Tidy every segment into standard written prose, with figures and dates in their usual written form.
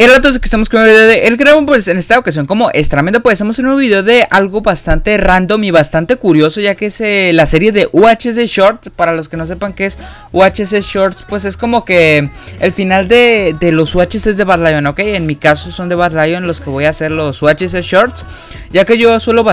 El rato que estamos con el video de El Grabo, pues en esta ocasión como extremadamente pues estamos en un video de algo bastante random y bastante curioso, ya que es la serie de UHC Shorts. Para los que no sepan qué es UHC Shorts, pues es como que el final de los UHCs de Bad Lion, ¿ok? En mi caso son de Bad Lion los que voy a hacer los UHC Shorts, ya que yo suelo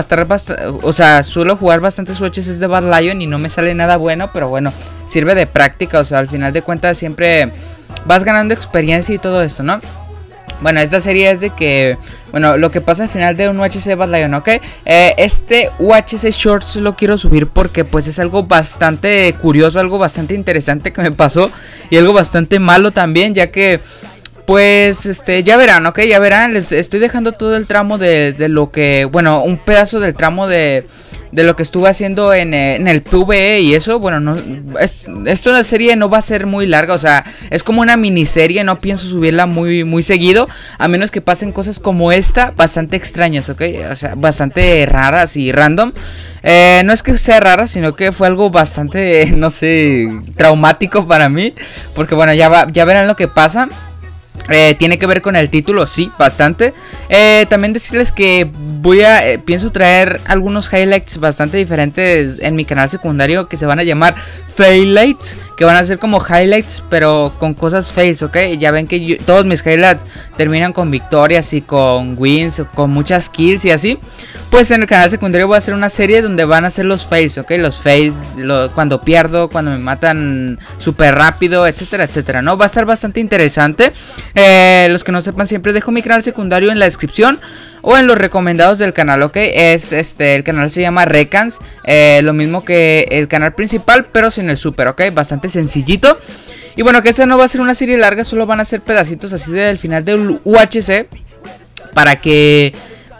suelo jugar bastantes UHCs de Bad Lion y no me sale nada bueno, pero bueno, sirve de práctica, o sea, al final de cuentas siempre vas ganando experiencia y todo esto, ¿no? Bueno, esta serie es de que, bueno, lo que pasa al final de un UHC Bad Lion, ¿ok? Este UHC Shorts lo quiero subir porque pues es algo bastante curioso, algo bastante interesante que me pasó y algo bastante malo también, ya que pues ya verán, ¿ok? Ya verán, les estoy dejando todo el tramo de lo que, bueno, un pedazo del tramo de lo que estuve haciendo en el PvE y eso. Bueno, no, esto la serie no va a ser muy larga, o sea, es como una miniserie, no pienso subirla muy seguido, a menos que pasen cosas como esta, bastante extrañas, ¿ok? O sea, bastante raras y random. No es que sea rara, sino que fue algo bastante, no sé, traumático para mí, porque bueno, ya verán lo que pasa. Tiene que ver con el título, sí, bastante. También decirles que pienso traer algunos highlights bastante diferentes en mi canal secundario, que se van a llamar Failights, que van a ser como highlights pero con cosas fails, ¿ok? Ya ven que todos mis highlights terminan con victorias y con wins, con muchas kills y así. Pues en el canal secundario voy a hacer una serie donde van a ser los fails, ¿ok? Los fails, cuando pierdo, cuando me matan súper rápido, etcétera, etcétera, ¿no? Va a estar bastante interesante. Los que no sepan, siempre dejo mi canal secundario en la descripción o en los recomendados del canal, ¿ok? El canal se llama Recans, lo mismo que el canal principal, pero sin el super, ¿ok? Bastante sencillito. Y bueno, que esta no va a ser una serie larga, solo van a ser pedacitos así del final del UHC, para que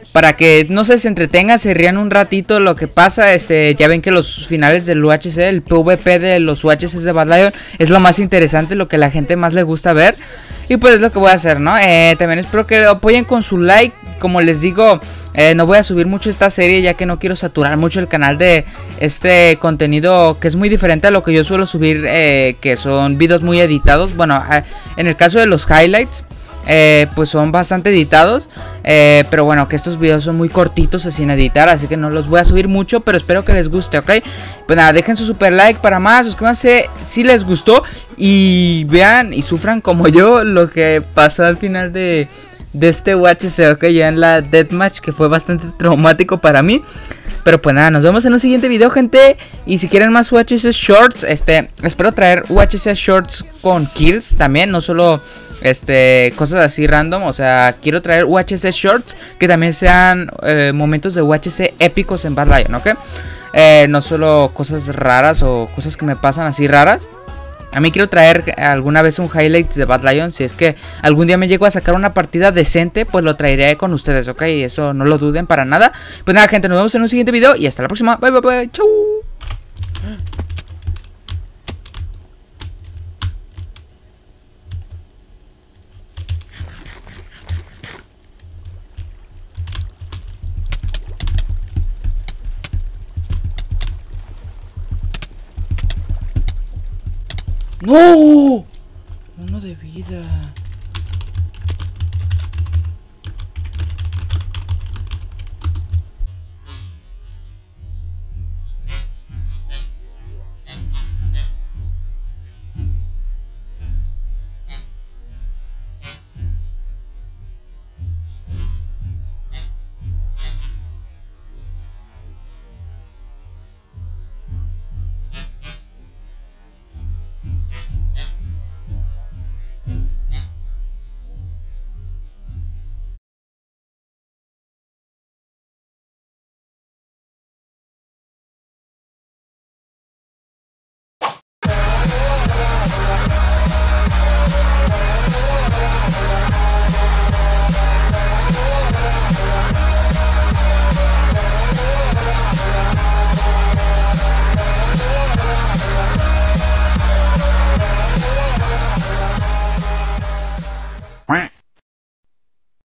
no se entretengan, se rían un ratito lo que pasa. Ya ven que los finales del UHC, el PvP de los UHCs de Bad Lion es lo más interesante, lo que a la gente más le gusta ver. Y pues es lo que voy a hacer, ¿no? También espero que lo apoyen con su like. Como les digo, no voy a subir mucho esta serie, ya que no quiero saturar mucho el canal de este contenido, que es muy diferente a lo que yo suelo subir, que son videos muy editados. Bueno, en el caso de los highlights, pues son bastante editados, pero bueno, que estos videos son muy cortitos sin editar, así que no los voy a subir mucho, pero espero que les guste, ¿ok? Pues nada, dejen su super like para más, suscríbanse si les gustó y vean y sufran como yo lo que pasó al final de este UHC, ok, ya en la Deathmatch, que fue bastante traumático para mí. Pero pues nada, nos vemos en un siguiente video, gente. Y si quieren más UHC Shorts, espero traer UHC Shorts con kills también, no solo cosas así random. O sea, quiero traer UHC Shorts que también sean momentos de UHC épicos en Bad Lion, ¿ok? No solo cosas raras o cosas que me pasan así raras. A mí quiero traer alguna vez un highlight de Bad Lion. Si es que algún día me llego a sacar una partida decente, pues lo traeré con ustedes, ¿ok? Eso no lo duden para nada. Pues nada, gente, nos vemos en un siguiente video y hasta la próxima. Bye, bye, bye. Chau. ¡No! Uno de vida.